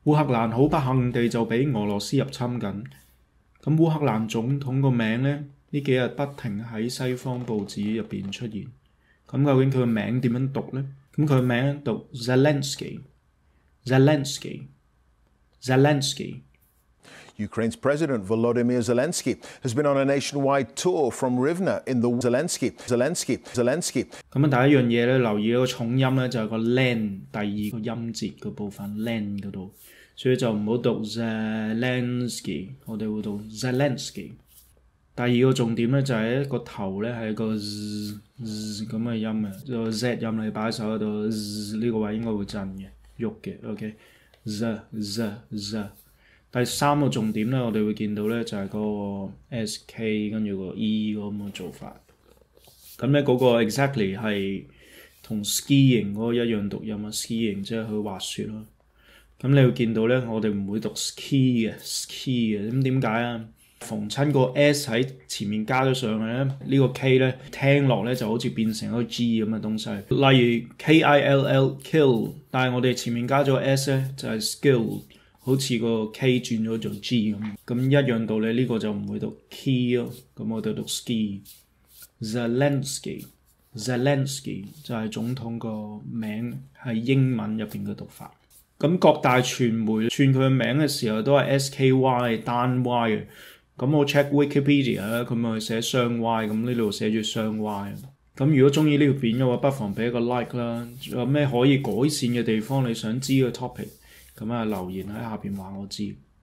烏克蘭好不幸地就俾俄羅斯入侵緊。咁烏克蘭總統個名呢，呢幾日不停喺西方報紙入邊出現。咁究竟佢個名點樣讀呢？咁佢個名讀 Zelensky。 Ukraine's President Volodymyr Zelensky has been on a nationwide tour from Rivne in the Zelensky。 咁啊，第一樣嘢咧，留意一個重音咧，就係個 len 第二個音節嘅部分 len 嗰度，所以就唔好讀 Zelensky， 我哋會讀 Zelensky。第二個重點咧就係一個頭咧係一個 z 咁嘅音嘅，個 z 音你擺喺手嗰度，呢個位應該會震嘅，喐嘅 ，OK。z。第三個重點咧，我哋會見到咧就係嗰個 sk 跟住個 e 咁嘅做法。咁咧嗰個 exactly 係同 skiing 嗰個一樣讀音啊 ，skiing 即係去滑雪咯。咁你會見到咧，我哋唔會讀 ski 嘅。咁點解啊？逢親個 s 喺前面加咗上去咧，呢個 k 咧聽落咧就好似變成一個 g 咁嘅東西。例如 kill kill， 但係我哋前面加咗 s 咧就係 skill。好似個 K 轉咗做 G 咁一樣道理，呢個就唔會讀 key 咯，咁我哋讀 ski。Zelensky 就係總統個名，係英文入邊嘅讀法。咁各大傳媒串佢嘅名嘅時候都係 SKY 單 Y 嘅。咁我 check Wikipedia 咧，佢咪寫雙 Y， 咁呢度寫住雙 Y。咁如果中意呢條片嘅話，不妨俾一個 like 啦。仲有咩可以改善嘅地方，你想知嘅 topic？咁啊，留言喺下邊話我知。